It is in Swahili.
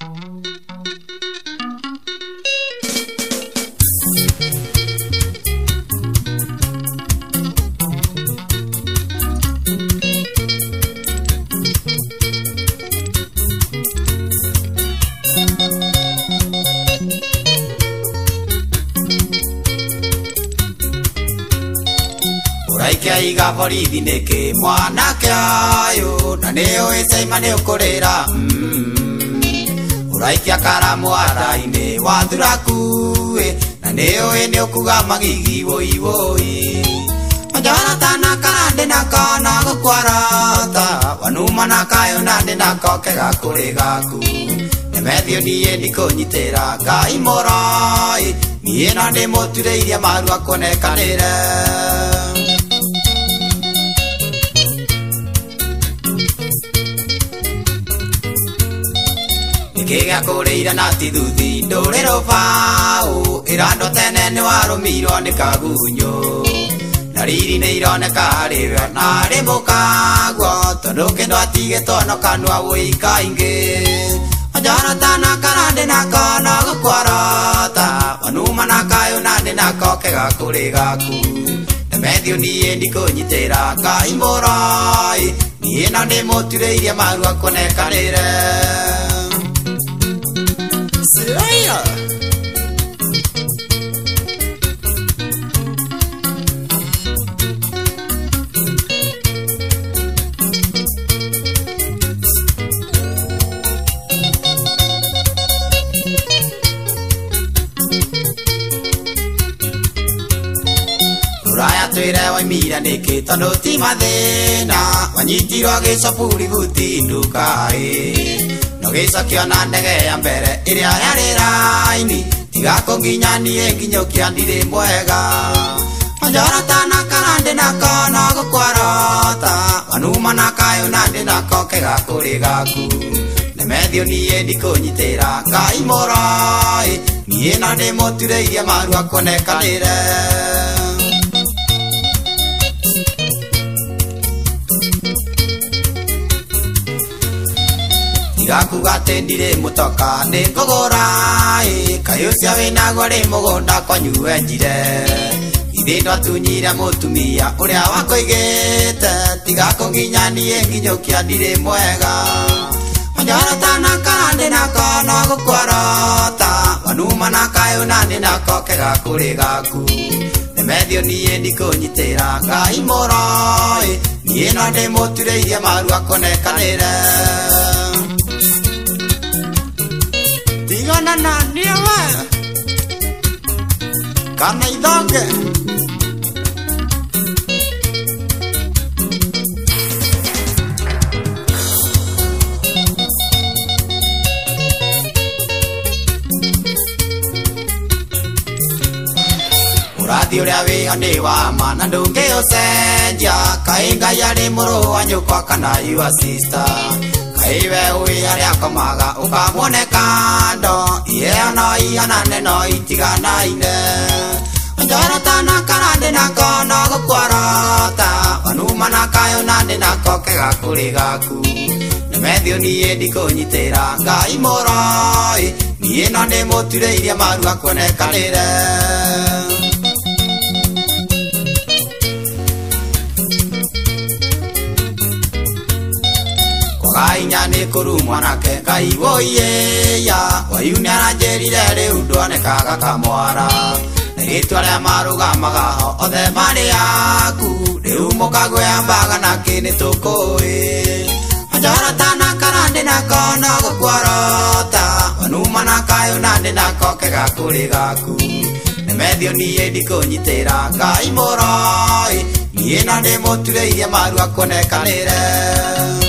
Uraikia iga borithi niki mwanake ayo na nio isaima ni ukurira Uraikia karamu araine wathuraku na nio ni ukuga magigi woi woi Majara tana karande na kana gukwarata wanuma na kayo nande na kokega kuri gaku Nemethio niye ndikunyitira Ngai morai niye na ndi mutureirie maru akonekanire Nikiga kureira na tithuthi nduriro bau irando tene ni warumirwo ni kagunyo na riri ni ironeka hariwe na ri mukagwo tondu kindu atige tono kanwa wikaingi Majara tana karande na kana gukwarata wanuma na kayo nande na kokega kuri gaku Nemethio niye ndikunyitira Ngai morai niye na ndi mutureirie maru akonekanire Siraya Uraya twire waimira niki tondu ti mathina wanyitirwo gicopuri buti ndukai no gicokio na ndege ya mbere iria yari raini tiga kunginyanie nginyokia ndiri mwega Majara tana karande na kana gukwarata wanuma na kayo nande na kokega kuri gaku Nemethio niye ndikunyitira Ngai morai niye na ndi mutureirie maru akonekanire Gakuga tendire mutoka ni kugura kayo cia winago ri mugunda kwanyu enjire Ithindo tunyire mutumia uria wakoigite tiga kunginyanie nginyokia ndiri mwega Majara tana karande na kana gukwarata wanuma na kayo nande na kokega kuri gaku Nemethio niye ndikunyitira Ngai morai niye na ndi mutureirie maru akonekanire Tigana na niwe Kana idonge Urathi uria wiyo ni wa mana ndungi ucenjia Kai Ngai ari muru wa nyukwa kana your sister Kaiwe ui aria komaga ukamwone kando Iye no ihanane no itiganaine Majara tana karande na kana gukwarata wanuma na kayo nande na kokega kuri gaku Nemethio niye ndikunyitira Ngai morai niye na ndi mutureirie maru akonekanire Kainya ni kuru mwanake Ngai woiye ya wayuni aranjerire riu ndonekaga kamwara na ritwa ria marugamaga ho othe mari yaku riu mukagwea mbaga na kini tukui Majara tana karande na kana gukwarata wanuma na kayo nande na kokega kuri gaku Nemethio niye ndikunyitira Ngai morai niye na ndi mutureirie maru akonekanire